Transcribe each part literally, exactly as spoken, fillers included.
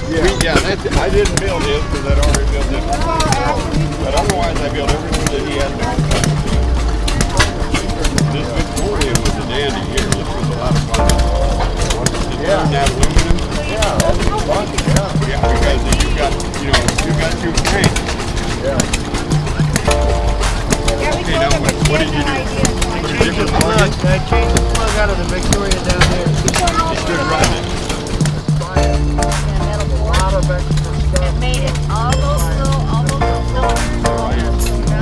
Yeah, we, yeah that's, I didn't build his because I'd already built it. But otherwise, I built everything that he had there. This Victoria was a dandy here. This was a lot of fun. It Yeah. turned that aluminum. Yeah, that's fun. Yeah. Yeah, because you got, you know, you got two tanks. Yeah. Okay, now what, what did you do? Put a different plug in? I changed the plug out of the Victoria down there. It's good running. A lot of extra stuff. It made it all those little, all those little cylinders, all that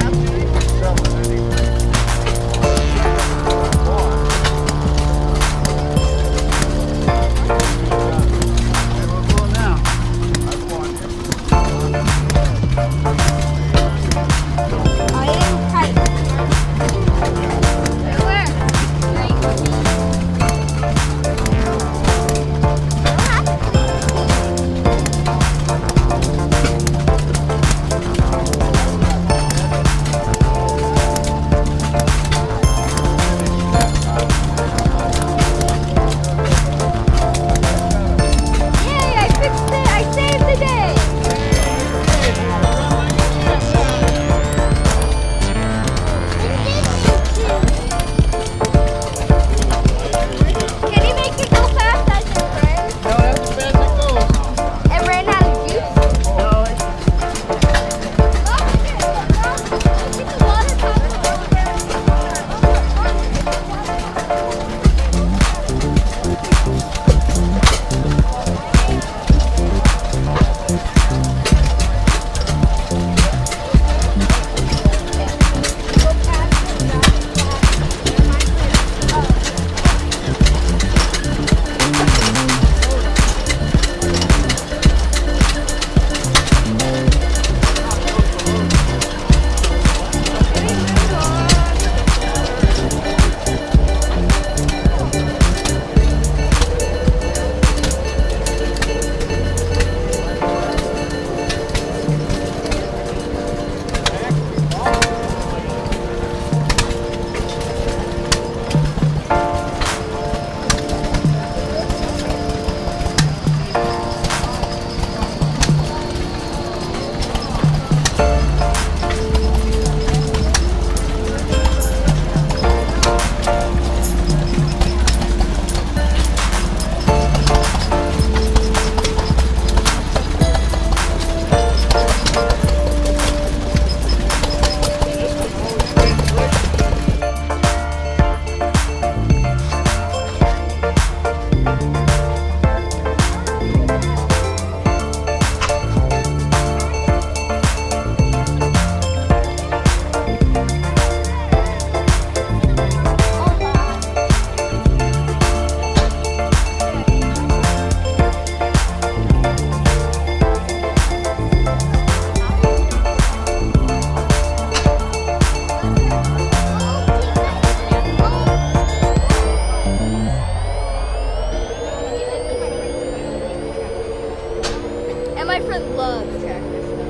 my friend loves tractor stuff.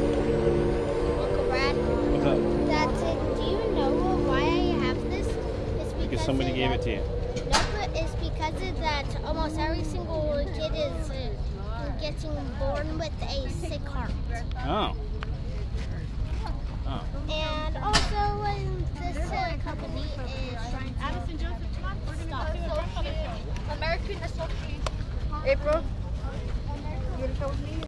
Uncle Brad, What's up? that's it. Do you know why I have this? It's because, Because somebody it, gave it to you. No, but it's because of that almost every single kid is uh, getting born with a sick heart. Oh. Oh. And also, when this uh, company is trying to Addison Joseph, come on, we're stop gonna do social, it. American Association. April, you gonna come with me?